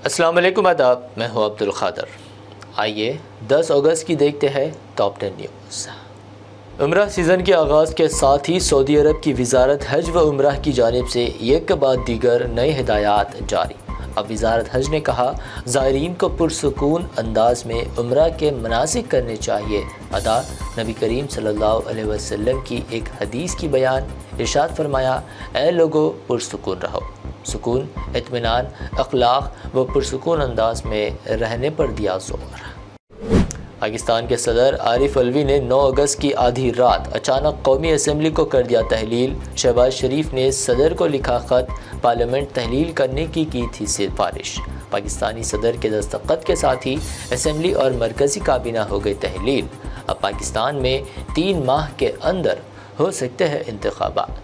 अस्सलाम वालेकुम, आदाब। मैं हूँ अब्दुल क़ादर। आइए 10 अगस्त की देखते हैं टॉप 10 न्यूज़। उम्रा सीज़न के आगाज़ के साथ ही सऊदी अरब की वजारत हज व उम्रा की जानिब से एक के बाद दीगर नए हिदायत जारी। अब वजारत हज ने कहा, ज़ायरीन को पुरसुकून अंदाज में उम्रा के मनासिक करने चाहिए अदा। नबी करीम सल्लल्लाहु अलैहि वसल्लम की एक हदीस की बयान। इरशाद फरमाया, ए लोगो पुरसुकून रहो। सुकून, इत्मीनान, अखलाक व पुरसुकून अंदाज में रहने पर दिया जोर। पाकिस्तान के सदर आरिफ अलवी ने 9 अगस्त की आधी रात अचानक कौमी असम्बली को कर दिया तहलील। शहबाज शरीफ ने सदर को लिखा ख़त, पार्लियामेंट तहलील करने की थी सिफारिश। पाकिस्तानी सदर के दस्तखत के साथ ही असम्बली और मरकज़ी काबीना हो गई तहलील। अब पाकिस्तान में 3 माह के अंदर हो सकते हैं इंतखाबात।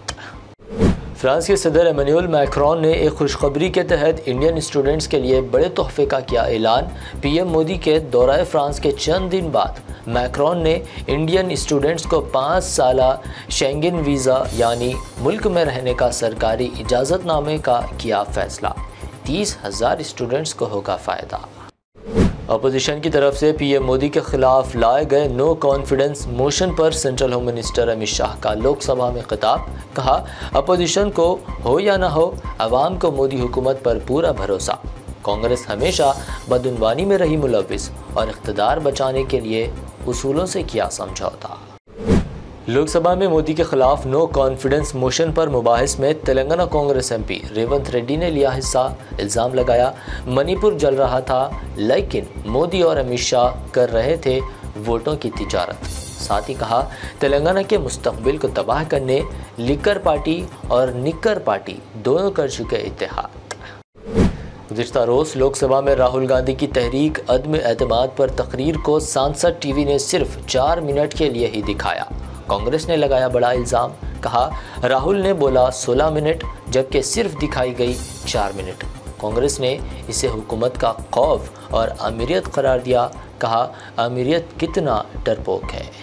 फ्रांस के सदर एमेनुअल मैक्रोन ने एक खुशखबरी के तहत इंडियन स्टूडेंट्स के लिए बड़े तोहफे का किया ऐलान। पीएम मोदी के दौरे फ्रांस के चंद दिन बाद मैक्रोन ने इंडियन स्टूडेंट्स को 5 साला शेंगन वीज़ा यानी मुल्क में रहने का सरकारी इजाज़तनामे का किया फैसला। 30,000 स्टूडेंट्स को होगा फ़ायदा। अपोजिशन की तरफ से पीएम मोदी के खिलाफ लाए गए नो कॉन्फिडेंस मोशन पर central home minister Amit Shah का लोकसभा में खिताब। कहा, अपोजिशन को हो या ना हो, अवाम को मोदी हुकूमत पर पूरा भरोसा। कांग्रेस हमेशा बदउनवानी में रही मुलविस और इख्तिदार बचाने के लिए उसूलों से किया समझौता। लोकसभा में मोदी के खिलाफ नो कॉन्फिडेंस मोशन पर मुबाहिस में तेलंगाना कांग्रेस एमपी रेवंत रेड्डी ने लिया हिस्सा। इल्ज़ाम लगाया, मणिपुर जल रहा था लेकिन मोदी और अमित शाह कर रहे थे वोटों की तिजारत। साथ ही कहा, तेलंगाना के मुस्तकबिल को तबाह करने लिकर पार्टी और निक्कर पार्टी दोनों कर चुके इत्तेहाद। गुज़िश्ता रोज़ लोकसभा में राहुल गांधी की तहरीक अदम एतमाद पर तकरीर को सांसद टीवी ने सिर्फ 4 मिनट के लिए ही दिखाया। कांग्रेस ने लगाया बड़ा इल्ज़ाम। कहा, राहुल ने बोला 16 मिनट जबकि सिर्फ दिखाई गई 4 मिनट। कांग्रेस ने इसे हुकूमत का खौफ और अमीरियत करार दिया। कहा, अमीरियत कितना डरपोक है।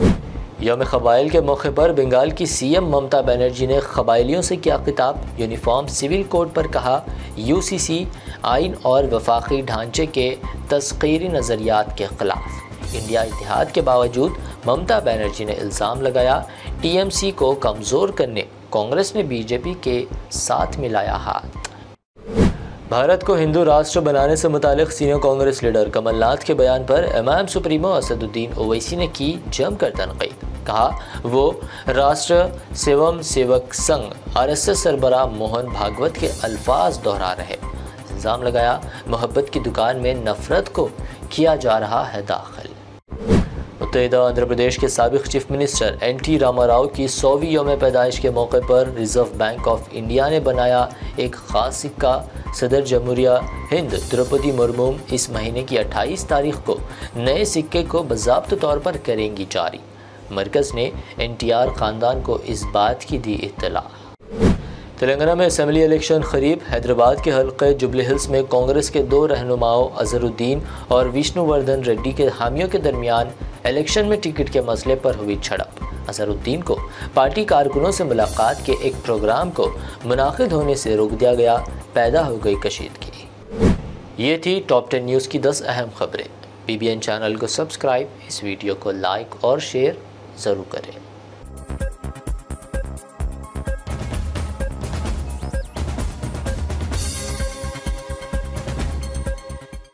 यौम क़बाइल के मौके पर बंगाल की सीएम ममता बनर्जी ने क़बाइलियों से किया खिताब। यूनिफॉर्म सिविल कोड पर कहा, यूसीसी आइन और वफाकी ढांचे के तस्कीरी नज़रियात के ख़िलाफ़। इंडिया इत्तेहाद के बावजूद ममता बनर्जी ने इल्ज़ाम लगाया, टीएमसी को कमज़ोर करने कांग्रेस ने बीजेपी के साथ मिलाया हाथ। भारत को हिंदू राष्ट्र बनाने से मुतालिक सीनियर कांग्रेस लीडर कमलनाथ के बयान पर इमाम सुप्रीमो असदुद्दीन ओवैसी ने की जमकर तनकीद। कहा, वो राष्ट्र सेवम सेवक संघ आरएसएस सरबराह मोहन भागवत के अल्फाज दोहरा रहे। इल्ज़ाम लगाया, मोहब्बत की दुकान में नफरत को किया जा रहा है दाखिल। मुत्तहिदा आंध्र प्रदेश के साबिक़ चीफ मिनिस्टर एन.टी. रामाराव की 100वीं यौम पैदाइश के मौके पर रिज़र्व बैंक ऑफ इंडिया ने बनाया एक ख़ास सिक्का। सदर जमहूरिया हिंद द्रौपदी मुर्मू इस महीने की 28 तारीख को नए सिक्के को बाज़ाब्त तौर पर करेंगी जारी। मरकज़ ने NTR ख़ानदान को इस बात की दी इत्तला। तेलंगाना में असम्बली इलेक्शन करीब। हैदराबाद के हल्के जुबली हिल्स में कांग्रेस के 2 रहनुमाओं अजहरुद्दीन और विष्णुवर्धन रेड्डी के हामियों के दरमियान इलेक्शन में टिकट के मसले पर हुई झड़प। अजहरुद्दीन को पार्टी कारकुनों से मुलाकात के एक प्रोग्राम को मुनाकिद होने से रोक दिया गया। पैदा हो गई कशीदगी। ये थी टॉप 10 न्यूज़ की 10 अहम खबरें। PBN चैनल को सब्सक्राइब, इस वीडियो को लाइक और शेयर ज़रूर करें।